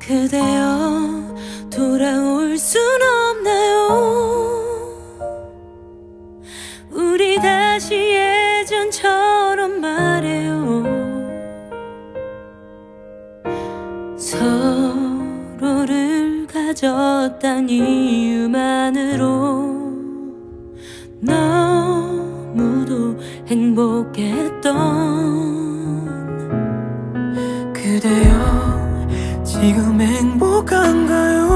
그대여 돌아올 순 없나요? 우리 다시 예전처럼 말해요. 서로를 가졌단 이유만으로 너무도 행복했던 그대여 지금 행복한가요?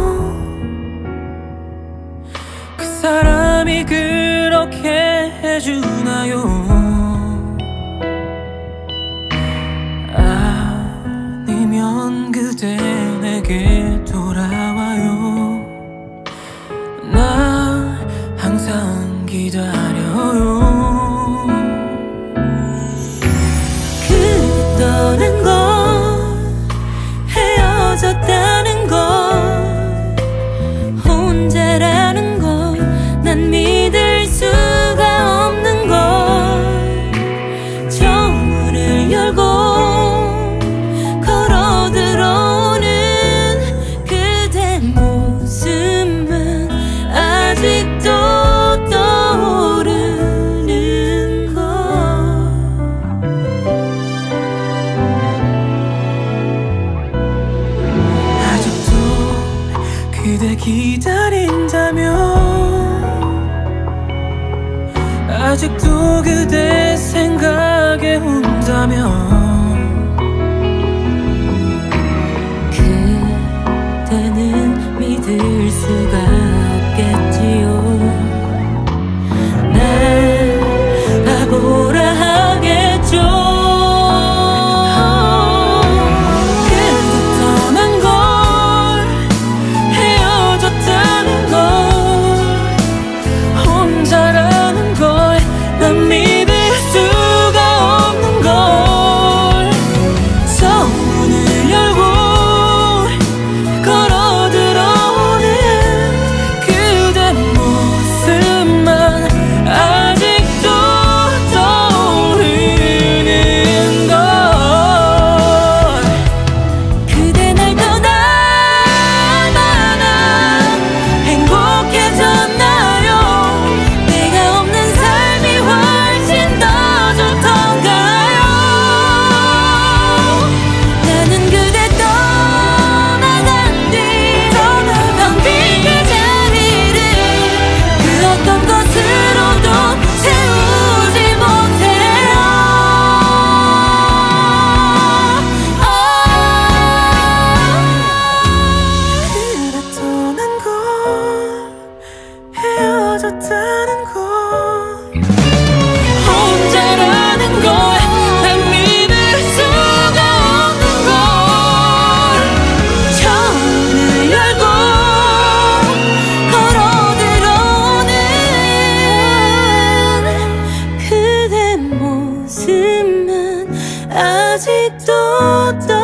그 사람이 그렇게 해주나요? 아니면 그대 내게 돌아와요. 나 항상 기다려요. 그대 떠난 걸 헤어졌다는 걸 혼자라는 걸 난 믿을 수가 없는 걸 저 문을 열고 걸어 들어오는 그대 모습만 아직도 떠오르는 걸 아직도 그대 기다린다면 아직도 그대 생각에 온다면 그대는 믿을 수가 없겠지요. 날 바보라 하겠죠. 그대 떠난 걸 헤어졌다는 걸 혼자라는 걸 난 믿을 수가 없는 걸 저 문을 열고 걸어 들어오는 그대 모습만 아직도 떠오르는 걸 그대 날 떠나나 행복해졌나요? 내가 없는 삶이 훨씬 더 좋던가요? 나는 그대 떠나간 뒤 텅 빈 그 자리를 그 어떤 것으로도 채우지 못해요. 그대 떠난 걸 헤어졌다는 걸 혼자라는 걸 난 믿을 수가 없는 걸 저 문을 열고 걸어 들어오는 그대 모습만 아직도